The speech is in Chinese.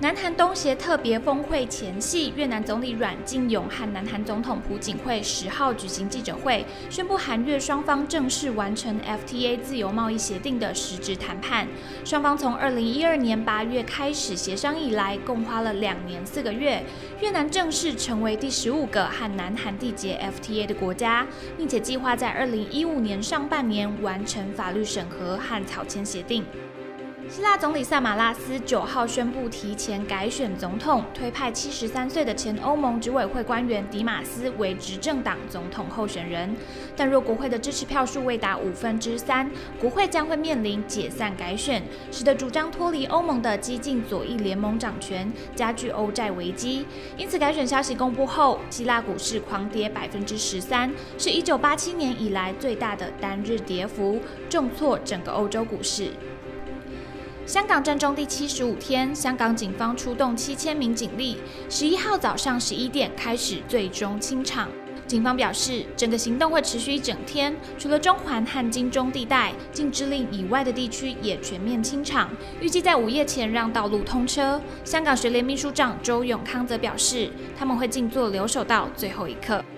南韩东协特别峰会前夕，越南总理阮敬永和南韩总统朴槿惠10号举行记者会，宣布韩越双方正式完成 FTA 自由贸易协定的实质谈判。双方从2012年8月开始协商以来，共花了2年4个月。越南正式成为第15个和南韩缔结 FTA 的国家，并且计划在2015年上半年完成法律审核和草签协定。希腊总理萨马拉斯9号宣布提前改选总统，推派73岁的前欧盟执委会官员迪马斯为执政党总统候选人。但若国会的支持票数未达3%，国会将会面临解散改选，使得主张脱离欧盟的激进左翼联盟掌权，加剧欧债危机。因此，改选消息公布后，希腊股市狂跌13%，是1987年以来最大的单日跌幅，重挫整个欧洲股市。香港战中第75天，香港警方出动7000名警力，11号早上11点开始最终清场。警方表示，整个行动会持续1整天，除了中环和金钟地带禁制令以外的地区也全面清场，预计在午夜前让道路通车。香港学联秘书长周永康则表示，他们会静坐留守到最后一刻。